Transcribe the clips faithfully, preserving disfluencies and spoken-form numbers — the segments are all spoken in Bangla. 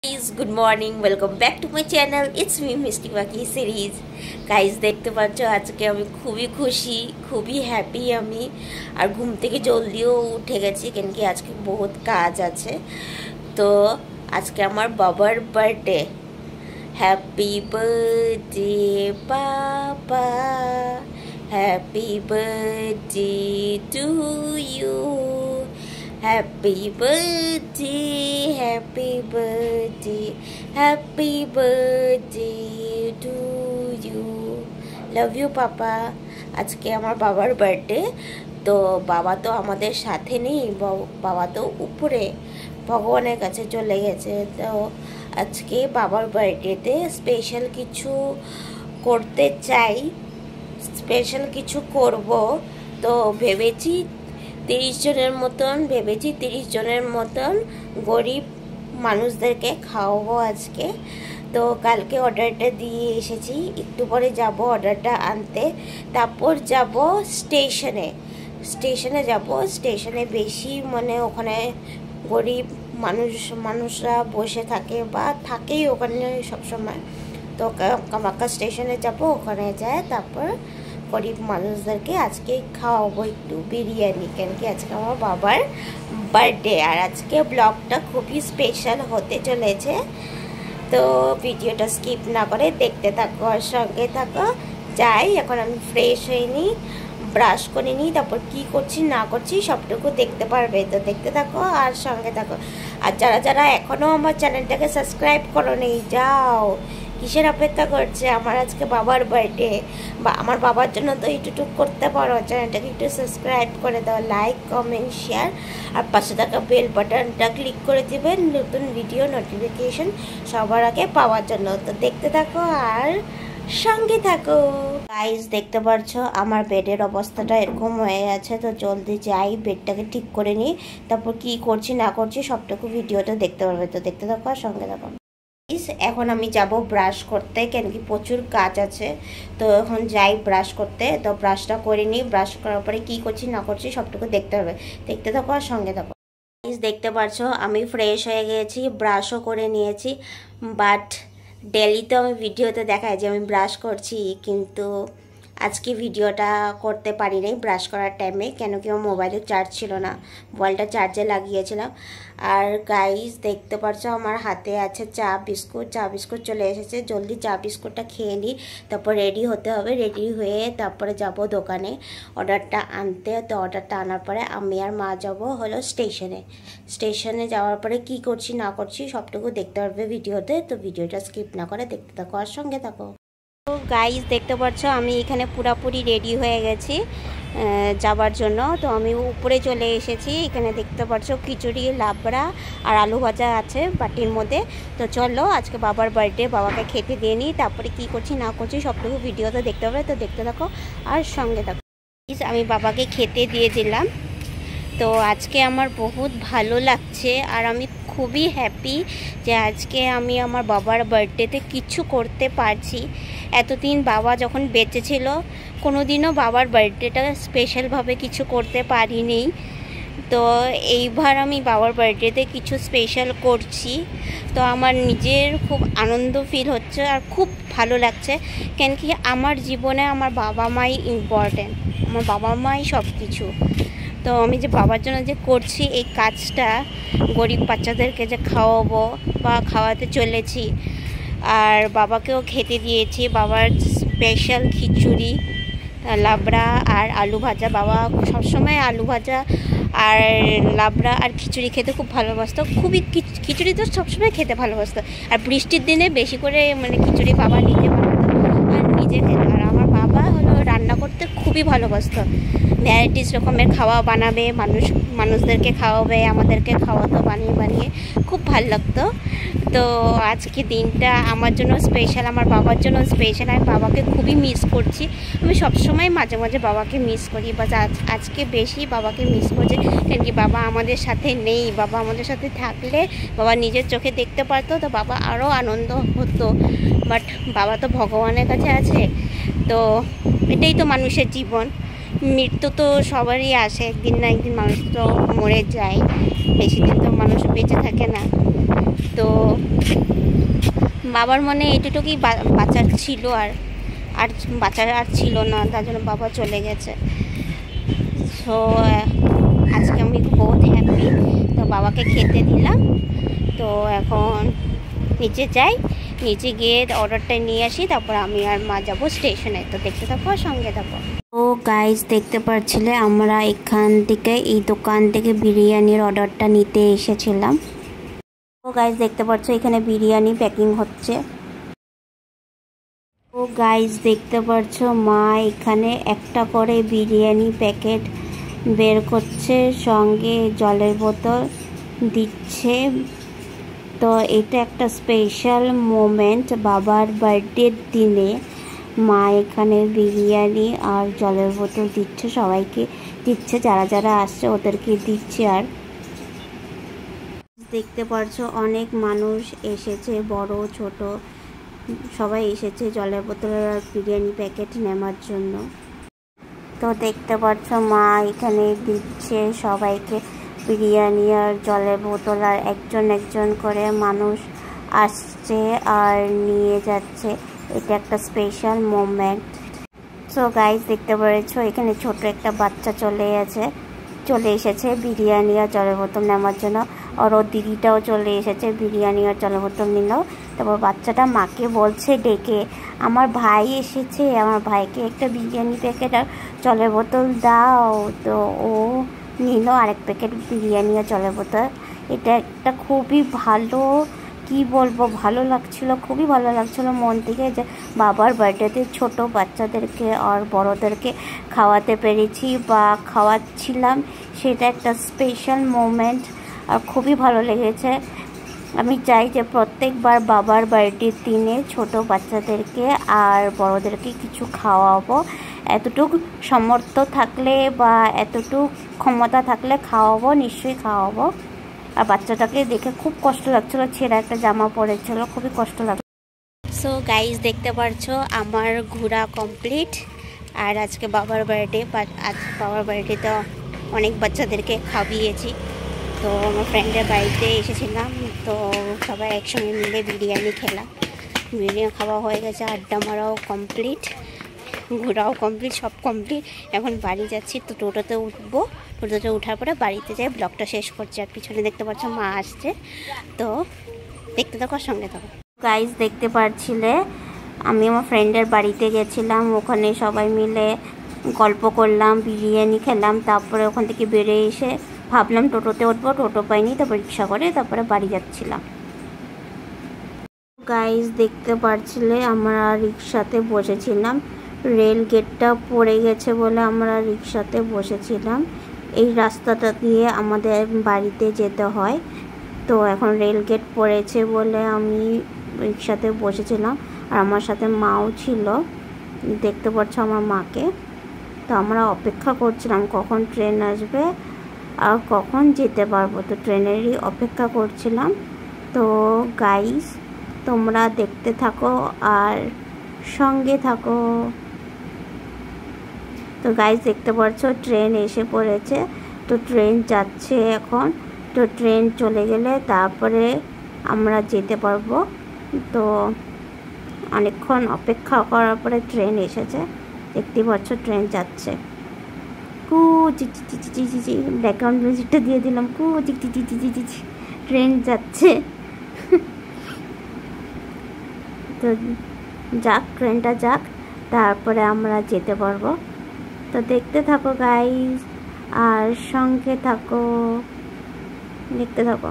Guys, good morning. Welcome back to my channel. It's me Misty Paki series. Guys, দেখতে পাচ্ছ আজকে আমি খুবই খুশি, খুবই হ্যাপি আমি। আর ঘুম থেকে জলদিও উঠে গেছি কেন কি আজকে বহুত কাজ আছে। তো আজকে আমার বাবার birthday. Happy birthday papa, happy birthday to you. Happy birthday, happy birthday, happy birthday to you. Love you, Papa. আজকে আমার বাবার বার্থডে। তো বাবা তো আমাদের সাথে নেই, বাবা তো উপরে ভগবানের কাছে চলে গেছে। তো আজকে বাবার বার্থডেতে স্পেশাল কিছু করতে চাই, স্পেশাল কিছু করব। তো ভেবেছি তিরিশ জনের মতন ভেবেছি তিরিশ জনের মতন গরিব মানুষদেরকে খাওয়াবো আজকে। তো কালকে অর্ডারটা দিয়ে এসেছি, একটু পরে যাব অর্ডারটা আনতে। তারপর যাব স্টেশনে স্টেশনে যাব স্টেশনে বেশি মানে ওখানে গরিব মানুষ মানুষরা বসে থাকে বা থাকেই ওখানে সবসময়। তো কামাখ্যা স্টেশনে যাব, ওখানে যায় তারপর গরিব মানুষদেরকে আজকে খাওয়াবো একটু বিরিয়ানি, কেন কি আজকে আমার বাবার বার্থডে। আর আজকে ব্লগটা খুবই স্পেশাল হতে চলেছে। তো ভিডিওটা স্কিপ না করে দেখতে থাকো আর সঙ্গে থাকো। যাই, এখন আমি ফ্রেশ হয়ে নিই, ব্রাশ করে নিই, তারপর কী করছি না করছি সবটুকু দেখতে পারবে। তো দেখতে থাকো আর সঙ্গে থাকো। আর যারা যারা এখনও আমার চ্যানেলটাকে সাবস্ক্রাইব করো নি, যাও, কিসের অপেক্ষা করছে? আমার আজকে বাবার বার্থডে, বা আমার বাবার জন্য তো একটু করতে পারো, চ্যানেলটাকে একটু সাবস্ক্রাইব করে দাও, লাইক কমেন্ট শেয়ার আর পাশে থাকা বেল বাটনটা ক্লিক করে দেবেন নতুন ভিডিও নোটিফিকেশন সবার আগে পাওয়ার জন্য। তো দেখতে থাকো আর সঙ্গে থাকো। গাইস, দেখতে পাচ্ছ আমার বেডের অবস্থাটা এরকম হয়ে আছে। তো জলদি যাই, বেডটাকে ঠিক করে নিই, তারপর কি করছি না করছি সবটুকু ভিডিওটা দেখতে পারবে। তো দেখতে থাকো আর সঙ্গে থাকো। এখন আমি যাব ব্রাশ করতে, কেন কি প্রচুর কাজ আছে। তো এখন যাই ব্রাশ করতে। তো ব্রাশটা করে নিই, ব্রাশ করার পরে কী করছি না করছি সবটুকু দেখতে হবে। দেখতে থাকো আর সঙ্গে থাকো। দেখতে পাচ্ছ আমি ফ্রেশ হয়ে গেছি, ব্রাশও করে নিয়েছি। বাট ডেলি তো আমি ভিডিওতে দেখাই যে আমি ব্রাশ করছি, কিন্তু আজকে ভিডিওটা করতে পারি নাই ব্রাশ করার টাইমে, কেন কি আমার মোবাইলে চার্জ ছিল না, মোবাইলটা চার্জে লাগিয়েছিলাম। আর গাইস, দেখতে পাচ্ছ আমার হাতে আছে চা বিস্কুট। চা বিস্কুট চলে এসেছে, জলদি চা বিস্কুটটা খেয়ে নিই, তারপর রেডি হতে হবে। রেডি হয়ে তারপরে যাব দোকানে অর্ডারটা আনতে। তো অর্ডারটা আনার পরে আমি আর মা যাব হলো স্টেশনে। স্টেশনে যাওয়ার পরে কি করছি না করছি সবটুকু দেখতে পারবে ভিডিওতে। তো ভিডিওটা স্কিপ না করে দেখতে থাকো আর সঙ্গে থাকো। তো গাইস, দেখতে পাচ্ছ আমি এখানে পুরাপুরি রেডি হয়ে গেছি যাবার জন্য। তো আমি উপরে চলে এসেছি। এখানে দেখতে পাচ্ছ খিচুড়ি, লাবড়া আর আলু ভাজা আছে বাটির মধ্যে। তো চলো আজকে বাবার বার্থডে, বাবাকে খেতে দিয়ে নিই, তারপরে কি করছি না করছি সবটুকু ভিডিওতে দেখতে হবে। তো দেখতে থাকো আর সঙ্গে থাকো। আমি বাবাকে খেতে দিয়ে দিলাম। তো আজকে আমার বহুত ভালো লাগছে আর আমি খুবই হ্যাপি যে আজকে আমি আমার বাবার বার্থডেতে কিছু করতে পারছি। এতদিন বাবা যখন বেঁচে ছিল কোনো দিনও বাবার বার্থডেটা স্পেশালভাবে কিছু করতে পারিনি। তো এইবার আমি বাবার বার্থডেতে কিছু স্পেশাল করছি। তো আমার নিজের খুব আনন্দ ফিল হচ্ছে আর খুব ভালো লাগছে, কেন কি আমার জীবনে আমার বাবা মাই ইম্পর্ট্যান্ট, আমার বাবা মাই সব কিছু। তো আমি যে বাবার জন্য যে করছি এই কাজটা, গরিব বাচ্চাদেরকে যে খাওয়াবো বা খাওয়াতে চলেছি, আর বাবাকেও খেতে দিয়েছি বাবার স্পেশাল খিচুড়ি, লাবড়া আর আলু ভাজা। বাবা সবসময় আলু ভাজা আর লাবড়া আর খিচুড়ি খেতে খুব ভালোবাসতো, খুবই খিচুড়ি তো সবসময় খেতে ভালোবাসতো। আর বৃষ্টির দিনে বেশি করে মানে খিচুড়ি বাবা নিজে বানাতো আর নিজে খেতে। আর আমার বাবা হলো রান্না করতে খুবই ভালোবাসতো, ভ্যারাইটিস রকমের খাওয়া বানাবে, মানুষ মানুষদেরকে খাওয়াবে, আমাদেরকে খাওয়াতো বানিয়ে বানিয়ে, খুব ভালো লাগতো। তো আজকে দিনটা আমার জন্য স্পেশাল, আমার বাবার জন্য স্পেশাল। আমি বাবাকে খুবই মিস করছি। আমি সবসময় মাঝে মাঝে বাবাকে মিস করি, বাট আজ আজকে বেশি বাবাকে মিস করছি, কেন কি বাবা আমাদের সাথে নেই। বাবা আমাদের সাথে থাকলে বাবা নিজের চোখে দেখতে পারতো, তো বাবা আরও আনন্দ হতো। বাট বাবা তো ভগবানের কাছে আছে। তো এটাই তো মানুষের জীবন, মৃত্যু তো সবারই আসে, একদিন না একদিন মানুষ তো মরে যায়, বেশি দিন তো মানুষ বেঁচে থাকে না। তো বাবার মনে এটুকুই বাচ্চার ছিল, আর আর বাচ্চার আর ছিল না, তার জন্য বাবা চলে গেছে। সো আজকে আমি বহুত হ্যাপি। তো বাবাকে খেতে দিলাম। তো এখন নিচে যাই, নিচে গিয়ে অর্ডারটা নিয়ে আসি, তারপর আমি আর মা যাবো স্টেশনে। তো দেখতে থাকো, সঙ্গে থাকো। তো গাইজ দেখতে পাচ্ছিলে আমরা এখান থেকে এই দোকান থেকে বিরিয়ানির অর্ডারটা নিতে এসেছিলাম। তো গাইজ দেখতে পাচ্ছ এখানে বিরিয়ানি প্যাকিং হচ্ছে। তো গাইজ দেখতে পাচ্ছ মা এখানে একটা করে বিরিয়ানি প্যাকেট বের করছে, সঙ্গে জলের বোতল দিচ্ছে। তো এটা একটা স্পেশাল মোমেন্ট, বাবার বার্থডের দিনে মা এখানে বিরিয়ানি আর জলের বোতল দিচ্ছে, সবাইকে দিচ্ছে, যারা যারা আসছে ওদেরকে দিচ্ছে। আর দেখতে পাচ্ছ অনেক মানুষ এসেছে, বড় ছোট সবাই এসেছে জলের বোতল আর বিরিয়ানি প্যাকেট নেওয়ার জন্য। তো দেখতে পাচ্ছ মা এখানে দিচ্ছে সবাইকে বিরিয়ানি আর জলের বোতল, আর একজন একজন করে মানুষ আসছে আর নিয়ে যাচ্ছে। এটা একটা স্পেশাল মোমেন্ট। সো গাইজ দেখতে পেরেছো এখানে ছোট একটা বাচ্চা চলে আছে চলে এসেছে বিরিয়ানি আর জলের বোতল নেওয়ার জন্য, আর ওর দিদিটাও চলে এসেছে বিরিয়ানি আর জলের বোতল নিল। তারপর বাচ্চাটা মাকে বলছে ডেকে, আমার ভাই এসেছে, আমার ভাইকে একটা বিরিয়ানি প্যাকেট আর জলের বোতল দাও। তো ও নিল আরেক প্যাকেট বিরিয়ানি আর জলের বোতল। এটা একটা খুবই ভালো, কি বলবো, ভালো লাগছিল, খুবই ভালো লাগছিল মন থেকে যে বাবার বার্থডেতে ছোট বাচ্চাদেরকে আর বড়োদেরকে খাওয়াতে পেরেছি বা খাওয়াচ্ছিলাম। সেটা একটা স্পেশাল মোমেন্ট আর খুবই ভালো লেগেছে। আমি চাই যে প্রত্যেকবার বাবার বার্থডের দিনে ছোট বাচ্চাদেরকে আর বড়োদেরকে কিছু খাওয়াবো। এতটুকু সামর্থ্য থাকলে বা এতটুকু ক্ষমতা থাকলে খাওয়াবো, নিশ্চয়ই খাওয়াবো। আর বাচ্চাটাকে দেখে খুব কষ্ট লাগছিলো, ছেঁড়া একটা জামা পরেছিল, খুবই কষ্ট লাগলো। সো গাইজ দেখতে পারছো আমার ঘোরা কমপ্লিট। আর আজকে বাবার বার্থডে, আজ বাবার বার্থডে তো অনেক বাচ্চাদেরকে খাওয়িয়েছি। তো আমার ফ্রেন্ডের বাড়িতে এসেছিলাম, তো সবাই একসঙ্গে মিলে বিরিয়ানি খেলাম। বিরিয়ানি খাওয়া হয়ে গেছে, আড্ডা মারাও কমপ্লিট, ঘোরাও কমপ্লিট, সব কমপ্লিট। এখন বাড়ি যাচ্ছি, তো টোটোতে উঠবো, টোটোতে ওঠার পরে বাড়িতে যাই ব্লগটা শেষ করছি। আর পিছনে দেখতে পাচ্ছ মা আসছে, তো দেখতে থাকো, সঙ্গে থাকো। গাইজ দেখতে পাচ্ছিলে আমি আমার ফ্রেন্ডের বাড়িতে গেছিলাম, ওখানে সবাই মিলে গল্প করলাম, বিরিয়ানি খেলাম। তারপরে ওখান থেকে বেরিয়ে এসে ভাবলাম টোটোতে উঠবো, টোটো পাইনি, তারপর রিক্সা করে তারপরে বাড়ি যাচ্ছিলাম। গাইজ দেখতে পাচ্ছিলে আমরা রিক্সাতে বসেছিলাম, রেল গেটটা পড়ে গেছে বলে আমরা রিক্সাতে বসেছিলাম। এই রাস্তাটা দিয়ে আমাদের বাড়িতে যেতে হয়, তো এখন রেল গেট পড়েছে বলে আমি রিক্সাতে বসেছিলাম। আর আমার সাথে মাও ছিল, দেখতে পাচ্ছ আমার মাকে। তো আমরা অপেক্ষা করছিলাম কখন ট্রেন আসবে আর কখন যেতে পারবো, তো ট্রেনেরই অপেক্ষা করছিলাম। তো গাইস তোমরা দেখতে থাকো আর সঙ্গে থাকো। তো গাইস দেখতে পাচ্ছ ট্রেন এসে পড়েছে, তো ট্রেন যাচ্ছে এখন। তো ট্রেন চলে গেলে তারপরে আমরা যেতে পারবো। তো অনেকক্ষণ অপেক্ষা করার পরে ট্রেন এসেছে, দেখতে পাচ্ছ ট্রেন যাচ্ছে। কু চি চি চি চি চি চি ব্যাকগ্রাউন্ড মিউজিকটা দিয়ে দিলাম, কু চি চি চি চি চি চি ট্রেন যাচ্ছে। তো যাক, ট্রেনটা যাক, তারপরে আমরা যেতে পারবো। তো দেখতে থাকো গাইস আর সঙ্গে থাকো, দেখতে থাকো।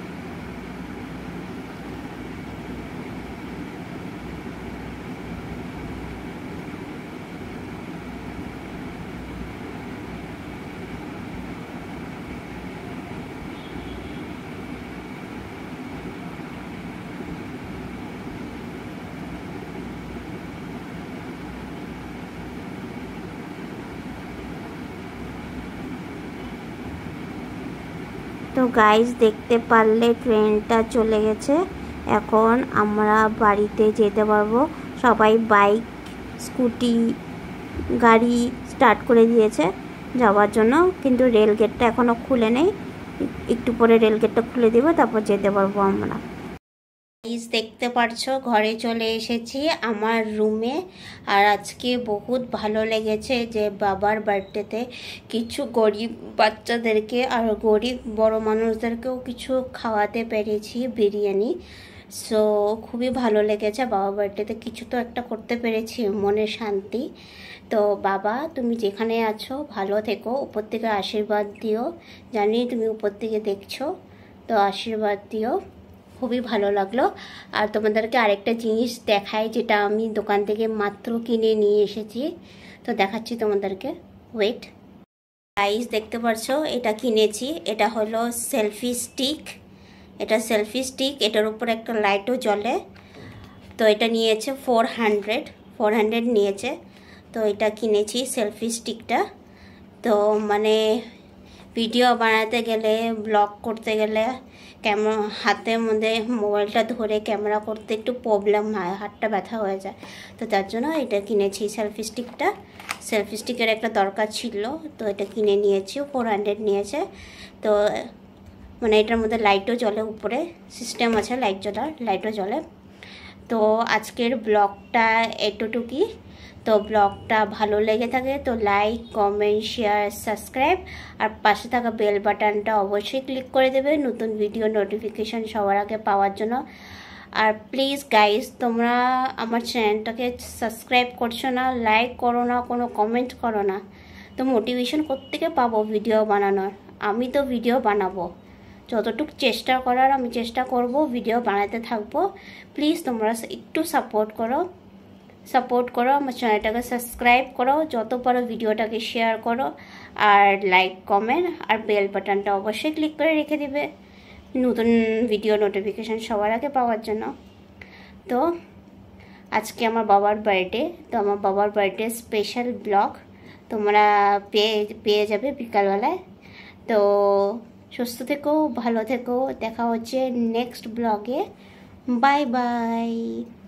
তো গাইস দেখতে পারলে ট্রেনটা চলে গেছে, এখন আমরা বাড়িতে যেতে পারবো। সবাই বাইক, স্কুটি, গাড়ি স্টার্ট করে দিয়েছে যাওয়ার জন্য, কিন্তু রেল গেটটা এখনও খুলে নেই। একটু পরে রেল গেটটা খুলে দেবে, তারপর যেতে পারবো আমরা। গাইস দেখতে পারছো ঘরে চলে এসেছি আমার রুমে। আর আজকে বহুত ভালো লেগেছে যে বাবার বার্থডেতে কিছু গরিব বাচ্চাদেরকে আর গরিব বড় মানুষদেরকেও কিছু খাওয়াতে পেরেছি বিরিয়ানি। সো খুবই ভালো লেগেছে, বাবার বার্থডেতে কিছু তো একটা করতে পেরেছি, মনে শান্তি। তো বাবা তুমি যেখানে আছো ভালো থেকো, উপর থেকে আশীর্বাদ দিও, জানি তুমি উপর থেকে দেখছো, তো আশীর্বাদ দিও। খুবই ভালো লাগলো। আর তোমাদেরকে আরেকটা জিনিস দেখাই যেটা আমি দোকান থেকে মাত্র কিনে নিয়ে এসেছি, তো দেখাচ্ছি তোমাদেরকে, ওয়েট। গাইস দেখতে পাচ্ছো এটা কিনেছি, এটা হলো সেলফি স্টিক। এটা সেলফি স্টিক, এটার উপর একটা লাইটও জ্বলে। তো এটা নিয়েছে ফোর হান্ড্রেড ফোর হান্ড্রেড নিয়েছে। তো এটা কিনেছি সেলফি স্টিকটা। তো মানে ভিডিও বানাতে গেলে, ব্লগ করতে গেলে ক্যামেরা হাতের মধ্যে মোবাইলটা ধরে ক্যামেরা করতে একটু প্রবলেম হয়, হাতটা ব্যথা হয়ে যায়। তো তার জন্য এটা কিনেছি সেলফি স্টিকটা। সেলফি স্টিকের একটা দরকার ছিল, তো এটা কিনে নিয়েছি, ফোর হান্ড্রেড নিয়েছে। তো মানে এটার মধ্যে লাইটও জ্বলে, উপরে সিস্টেম আছে লাইট জ্বলার, লাইটও জ্বলে। তো আজকের ব্লগটা এতটুকুই। তো ব্লগটা ভালো লেগে থাকে তো লাইক, কমেন্ট, শেয়ার, সাবস্ক্রাইব আর পাশে থাকা বেল বাটনটা অবশ্যই ক্লিক করে দেবে নতুন ভিডিও নোটিফিকেশন সবার আগে পাওয়ার জন্য। আর প্লিজ গাইস তোমরা আমার চ্যানেলটাকে সাবস্ক্রাইব করছো না, লাইক করো না, কোনো কমেন্ট করো না, তো মোটিভেশন কোত্থেকে পাবো ভিডিও বানানোর? আমি তো ভিডিও বানাবো, যতটুকু চেষ্টা করার আমি চেষ্টা করব, ভিডিও বানাতে থাকবো। প্লিজ তোমরা একটু সাপোর্ট করো, সাপোর্ট করো আমার চ্যানেলটাকে, সাবস্ক্রাইব করো, যত পারো ভিডিওটাকে শেয়ার করো, আর লাইক, কমেন্ট আর বেল বাটনটা অবশ্যই ক্লিক করে রেখে দিবে নতুন ভিডিও নোটিফিকেশান সবার আগে পাওয়ার জন্য। তো আজকে আমার বাবার বার্থডে, তো আমার বাবার বার্থডে স্পেশাল ব্লগ তোমরা পেয়ে পেয়ে যাবে বিকালবেলায়। তো সুস্থ থেকো, ভালো থেকো, দেখা হচ্ছে নেক্সট ব্লগে। Bye by.